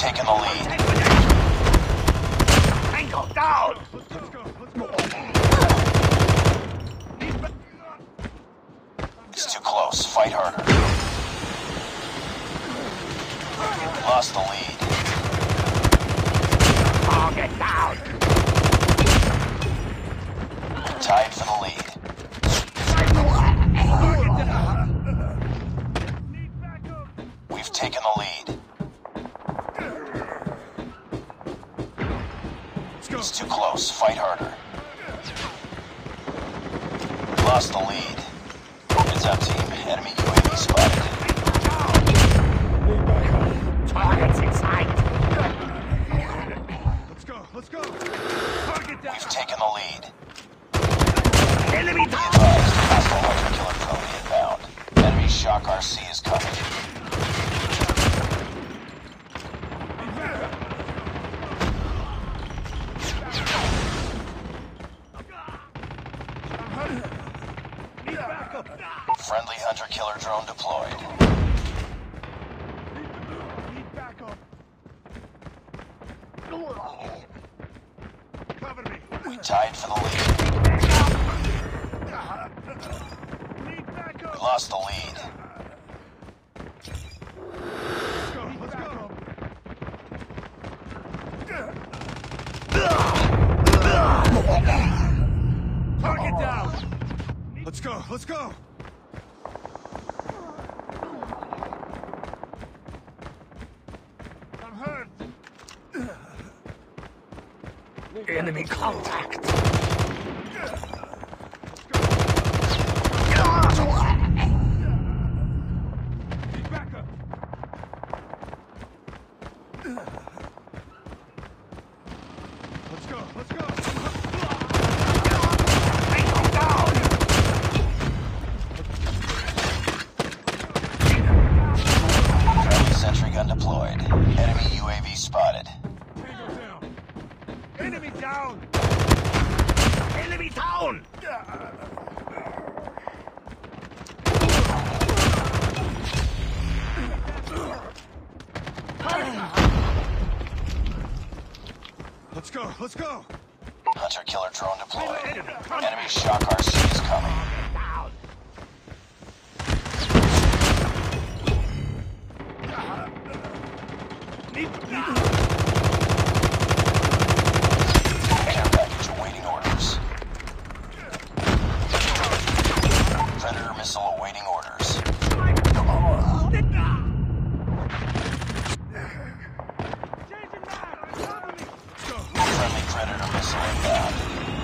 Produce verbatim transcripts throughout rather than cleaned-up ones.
taken the lead. Tango down! Let's go, let's go. It's too close. Fight harder. Lost the lead. Target down! Tied for the lead. We've taken the lead. It's too close. Fight harder. Lost the lead. Heads up, team. Enemy U A V spotted. Target's in sight! Let's go, let's go. Target down. We've taken the lead. Enemy Be down! advised, hostile hunter killer drone inbound. Enemy shock R C is coming. Friendly hunter killer drone deployed. Need backup. Cover me. We tied for the lead. Need backup. We lost the lead. Let's go, let's go. Target down. Let's go, let's go. I'm hurt. Enemy contact! Need backup. Let's go, let's go. Tango down! Friendly sentry gun deployed. Enemy U A V spotted. Tango down. Enemy down. Enemy down! Let's go, let's go. Hunter killer drone deployed. Enemy shock R C is coming. Down! Need Care package awaiting orders. Predator missile awaiting orders. Friendly Predator missile inbound.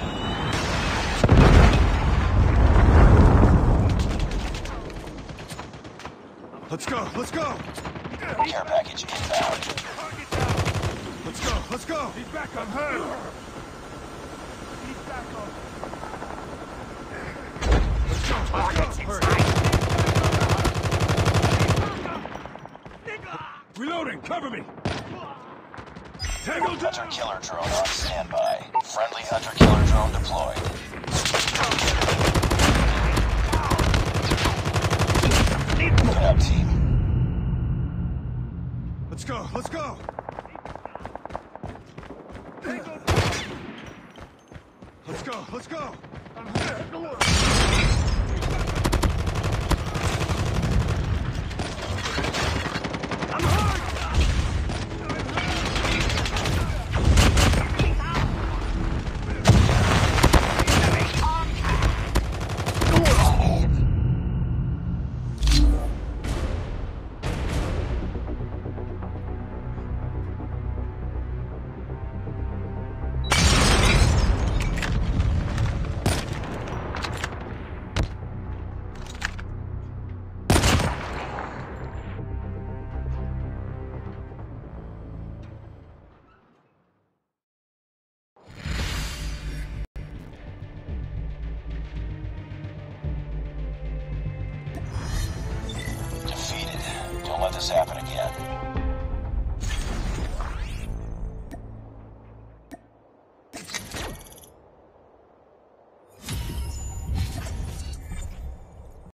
Let's go, let's go. Care package inbound. Let's go, let's go. He's back, I'm hurt. He's back up. Let's go, Target's in let's go. Reloading, cover me. Tango Hunter down. killer drone on standby. Friendly hunter killer drone deployed. Good up, team. Let's go, let's go. Let's go, let's go. I'm hurt. I'm hurt. Defeated. Don't let this happen again.